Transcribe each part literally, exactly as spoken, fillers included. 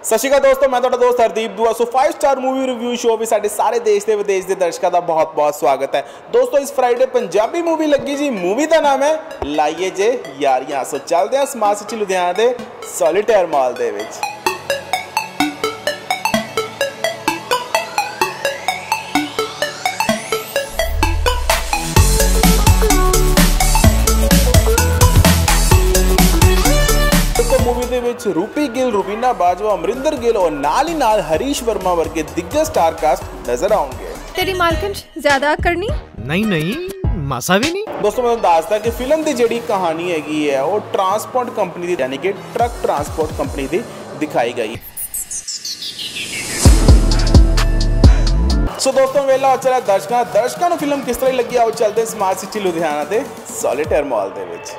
सत श्री अकाल दोस्तों, मैं तुहाडा दोस्त Hardeep Dua. So five star movie review show भी साडे सारे देश के विदेश के दर्शकों का बहुत बहुत स्वागत है। दोस्तों इस फ्राइडे पंजाबी मूवी लगी जी। मूवी का नाम है लाइए जे यारियां। सो चलते हैं स्मार्ट सिटी लुधियाना के सॉलिटेयर मॉल दे विच। मूवी दे विच रूपी गिल, रूबीना बाजवा, अमरिंदर गिल और नाल ही नाल हरीश वर्मा वर्गे दिग्गज स्टार कास्ट नजर आएंगे। तेरी मालकन ज्यादा करनी नहीं नहीं मासा भी नहीं। दोस्तों मैं दसदा कि फिल्म की जिहड़ी कहानी हैगी है वो ट्रांसपोर्ट कंपनी दी यानी कि ट्रक ट्रांसपोर्ट कंपनी दी दिखाई गई। सो दोस्तों वेला हो चला दर्शकों दर्शकों को फिल्म किस तरह लगी आओ चलते हैं स्मार्ट सिटी लुधियाना के सॉलिटेयर मॉल दे विच।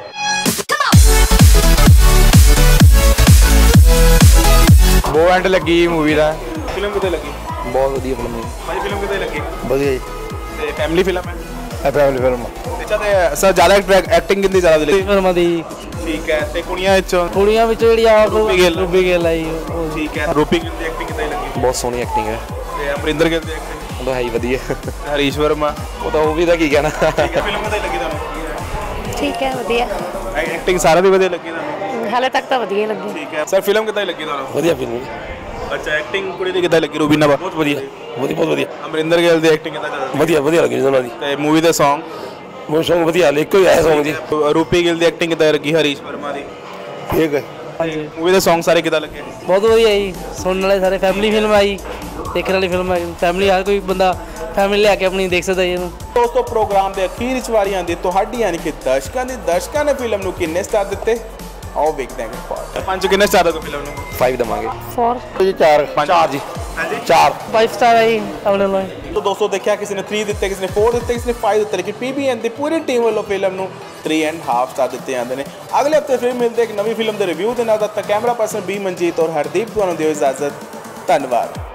बहुत एंड लगी मूवी का। फिल्म कितने लगी? बहुत वधिया फिल्म है भाई। फिल्म कितने लगी? वधिया जी। ते फैमिली फिल्म है? है फैमिली फिल्म। अच्छा ते सर ज्यादा एक्टिंग किंदी ज्यादा लगी? फिल्म दी ठीक है। ते कुड़ियां विचों कुड़ियां विचों जेहड़ी आप रूपी गिल रूपी गिल आई ठीक है। रूपी गिल दी एक्टिंग कितनी लगी? बहुत सोहनी एक्टिंग है। ते अमरिंदर गिल दी एक्टिंग ਉਹ ਤਾਂ ਹੈ ਹੀ ਵਧੀਆ। हरीश वर्मा ਉਹ ਤਾਂ ਉਹ ਵੀ ਦਾ ਕੀ ਕਹਿਣਾ। ठीक है। फिल्म कितनी लगी ਤੁਹਾਨੂੰ? ठीक है वधिया। एक्टिंग सारा दी ਵਧੀਆ ਲੱਗੀ ਤੁਹਾਨੂੰ? हाले तक तो वधिया लगी। ठीक है। सर फिल्म कितनी लगी ਤੁਹਾਨੂੰ? ਵਧੀਆ ਫਿਲਮ। अच्छा एक्टिंग कुड़ी दी कितनी लगी? रूबीना ਬਹੁਤ ਵਧੀਆ ਵਧੀਆ ਬਹੁਤ ਵਧੀਆ। अमरिंदर गिल दी एक्टिंग कितनी ज्यादा? ਵਧੀਆ ਵਧੀਆ ਲੱਗੀ ਉਹਨਾਂ ਦੀ। ਤੇ मूवी ਦੇ Song ਉਹ ਸੌਂਗ ਵਧੀਆ ਲਿਖ ਕੇ ਆਇਆ ਸੌਂਗ ਜੀ। रूपी गिल दी एक्टिंग कितनी लगी? हरीश वर्मा दी ਠੀਕ ਹੈ। ਹਾਂਜੀ। मूवी ਦੇ Song ਸਾਰੇ ਕਿਦਾਂ ਲੱਗੇ? बहुत वधिया जी। सुनने वाले सारे फैमिली फिल्म आई, देखने वाली फिल्म है। फैमिली हर कोई बंदा फैमिली लैके अपनी देख सकता है। दोस्तों प्रोग्राम के अखीर विच वारी आंदी तुहाडी यानी कि दर्शकों की। दर्शकों ने फिल्म नूं किन्ने स्टार दिते आओ देखते हैं। पार्ट पंज किन्ने स्टार दोगे फिल्म नूं? फाइव दवांगे फोर जी। चार चार जी। हां चार फाइव स्टार आई अपने लोग। तो दोस्तों देखा किसी ने थ्री दिते, किसी ने फोर दिते, किसी ने फाइव दिते, लेकिन पीबीएन की पूरी टीम वालों फिल्म नूं थ्री एंड हाफ स्टार दिते जाते हैं। अगले हफ्ते फिर मिलते एक नवी फिल्म के रिव्यू के नाल। तक कैमरा पर्सन बी मनजीत और हरदीप तुहानूं दिओ इजाजत। धन्यवाद।